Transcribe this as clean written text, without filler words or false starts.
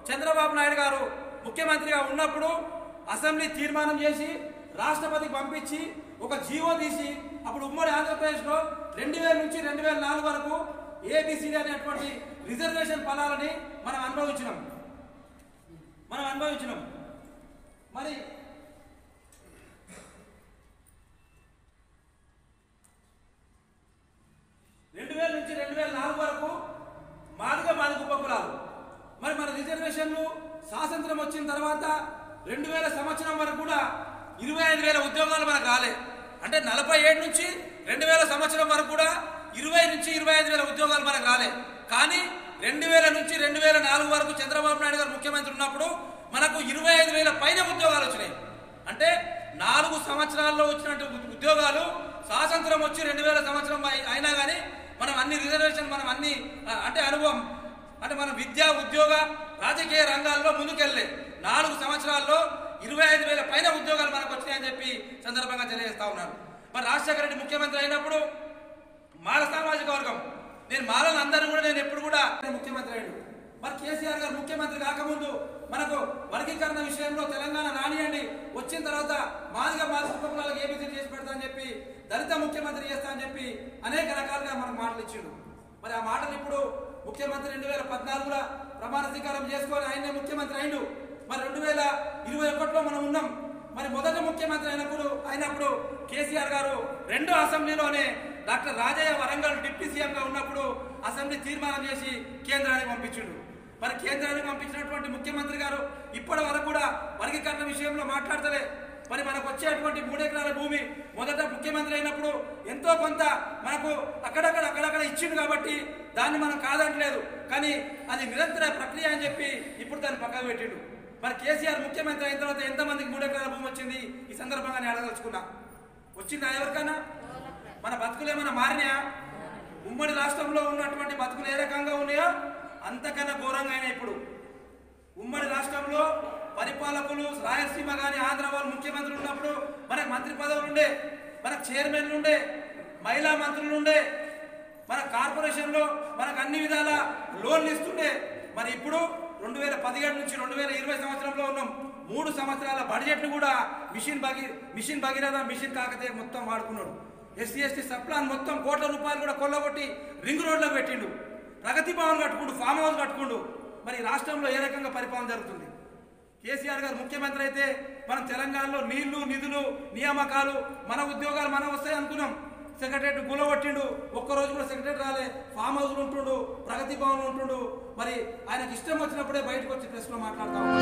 చంద్రబాబు నాయుడు గారు ముఖ్యమంత్రిగా ఉన్నప్పుడు అసెంబ్లీ తీర్మానం చేసి రాష్ట్రపతికి పంపించి ఒక జీవో తీసి అప్పుడు ఉమ్మడి ఆంధ్రప్రదేశ్లో 2000 నుంచి 2004 వరకు ఏబిసిడి అనేటువంటి రిజర్వేషన్ ఫలాలని మనం అనుభవించినాం. మరి 2000 నుంచి 2004 వరకు మాదిగ ఉపకులాలు. మరి మన రిజర్వేషన్లు స్వాతంత్రం వచ్చిన తర్వాత 2000 సంవత్సరం వరకు కూడా 25,000 ఉద్యోగాలు మనకు రాలే. అంటే 47 నుంచి 2000 సంవత్సరం వరకు కూడా 20 నుంచి 25,000 ఉద్యోగాలు మనకు రాలే. కానీ 2000 నుంచి 2004 వరకు చంద్రబాబు నాయుడు గారు ముఖ్యమంత్రి ఉన్నప్పుడు మనకు 25,000 పైన ఉద్యోగాలు వచ్చినాయి. అంటే 4 సంవత్సరాల్లో వచ్చినట్టు ఉద్యోగాలు స్వాతంత్రం వచ్చి 2000 సంవత్సరం అయినా కానీ మనం అన్ని రిజర్వేషన్ మనం అన్ని అంటే అనుభవం అంటే మన విద్యా ఉద్యోగ రాజకీయ రంగాల్లో ముందుకెళ్ళే 4 సంవత్సరాల్లో 25,000 పైన ఉద్యోగాలు మనకు వచ్చినాయని చెప్పి సందర్భంగా తెలియజేస్తా ఉన్నాను. మరి రాజశేఖర రెడ్డి ముఖ్యమంత్రి అయినప్పుడు మాల సామాజిక వర్గం నేను మాలను అందరూ కూడా నేను ఎప్పుడు కూడా ముఖ్యమంత్రి అయ్యాడు. మరి కేసీఆర్ గారు ముఖ్యమంత్రి కాకముందు మనకు వర్గీకరణ విషయంలో తెలంగాణ రానియండి, వచ్చిన తర్వాత మాదిగ ఉపకులాలకు ఏబిసిడి చేసి పెడతా అని చెప్పి దళిత ముఖ్యమంత్రి చేస్తా అని చెప్పి అనేక రకాలుగా మనకు మాటలు ఇచ్చిండు. మరి ఆ మాటలు ఇప్పుడు ముఖ్యమంత్రి 2014లో ప్రమాణ స్వీకారం చేసుకొని ఆయనే ముఖ్యమంత్రి అయిండు. మరి 2021లో మనం ఉన్నాం. మరి మొదట ముఖ్యమంత్రి అయినప్పుడు కేసీఆర్ గారు 2వ అసెంబ్లీలోనే డాక్టర్ రాజయ్య వరంగల్ డిప్యూటీ సీఎంగా ఉన్నప్పుడు అసెంబ్లీ తీర్మానం చేసి కేంద్రానికి పంపించిండు. మరి కేంద్రానికి పంపించినటువంటి ముఖ్యమంత్రి గారు ఇప్పటి వరకు కూడా వర్గీకరణ విషయంలో మాట్లాడతలే. మరి మనకు వచ్చేటువంటి 3 ఎకరాల భూమి మొదట ముఖ్యమంత్రి అయినప్పుడు ఎంతో కొంత మనకు అక్కడక్కడ ఇచ్చిండు కాబట్టి దాన్ని మనం కాదంటలేదు. కానీ అది నిరంతర ప్రక్రియ అని చెప్పి ఇప్పుడు దాన్ని పక్కకు పెట్టిండు. మరి కేసీఆర్ ముఖ్యమంత్రి అయిన తర్వాత ఎంతమందికి 3 ఎకరాల భూమి వచ్చింది? ఈ సందర్భంగా నేను అడగదలుచుకున్నా. వచ్చిందా ఎవరికైనా? మన బతుకులు ఏమైనా మారినాయా? ఉమ్మడి రాష్ట్రంలో ఉన్నటువంటి బతుకులు ఏ రకంగా ఉన్నాయో అంతకన్నా ఘోరంగా అయినా ఇప్పుడు ఉమ్మడి రాష్ట్రంలో పరిపాలకులు రాయలసీమ కానీ ఆంధ్ర వాళ్ళు ముఖ్యమంత్రులు ఉన్నప్పుడు మనకు మంత్రి పదవులు ఉండే, మనకు చైర్మన్లు ఉండే, మహిళా మంత్రులు ఉండే, మన కార్పొరేషన్లో మనకు అన్ని విధాల లోన్లు ఇస్తుండే. మరి ఇప్పుడు 2017 నుంచి 2020 సంవత్సరంలో ఉన్నాం. 3 సంవత్సరాల బడ్జెట్ను కూడా మిషన్ భగీరథ మిషన్ కాకతే మొత్తం వాడుకున్నాడు. ఎస్సీ ఎస్టీ సప్లాన్ మొత్తం కోట్ల రూపాయలు కూడా కొల్లగొట్టి రింగ్ రోడ్లకు పెట్టిండు. ప్రగతి భవన్ కట్టుకుంటూ ఫామ్ హౌస్ కట్టుకుంటూ మరి రాష్ట్రంలో ఏ రకంగా పరిపాలన జరుగుతుంది? కేసీఆర్ గారు ముఖ్యమంత్రి అయితే మనం తెలంగాణలో నీళ్లు నిధులు నియామకాలు మన ఉద్యోగాలు మనం వస్తాయి అనుకున్నాం. సెక్రటరీ గులగొట్టిండు. ఒక్కరోజు కూడా సెక్రటరీ రాలే. ఫామ్ హౌస్లు ఉంటుండు, ప్రగతి భవన్ ఉంటుండు. మరి ఆయనకి ఇష్టం వచ్చినప్పుడే బయటకు వచ్చి ప్రెస్లో మాట్లాడుతూ